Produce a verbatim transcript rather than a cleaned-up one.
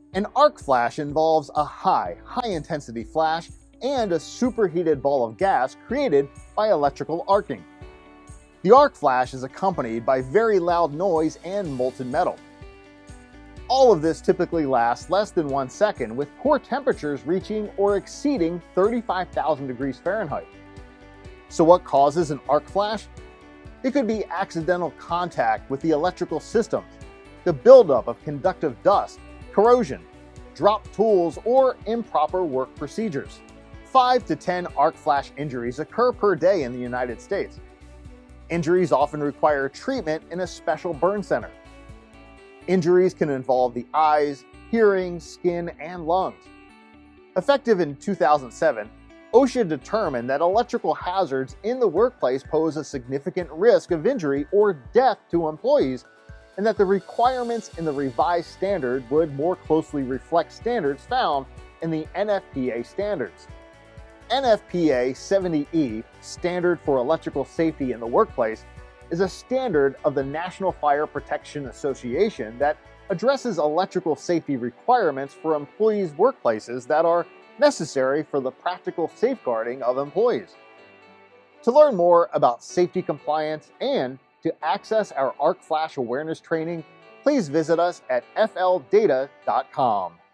An arc flash involves a high, high-intensity flash and a superheated ball of gas created by electrical arcing. The arc flash is accompanied by very loud noise and molten metal. All of this typically lasts less than one second, with core temperatures reaching or exceeding thirty-five thousand degrees Fahrenheit. So what causes an arc flash? It could be accidental contact with the electrical systems, the buildup of conductive dust, corrosion, dropped tools, or improper work procedures. five to ten arc flash injuries occur per day in the United States. Injuries often require treatment in a special burn center. Injuries can involve the eyes, hearing, skin, and lungs. Effective in two thousand seven, OSHA determined that electrical hazards in the workplace pose a significant risk of injury or death to employees, and that the requirements in the revised standard would more closely reflect standards found in the N F P A standards. N F P A seventy E, Standard for Electrical Safety in the Workplace, is a standard of the National Fire Protection Association that addresses electrical safety requirements for employees' workplaces that are necessary for the practical safeguarding of employees. To learn more about safety compliance and to access our arc flash awareness training, please visit us at f l data dot com.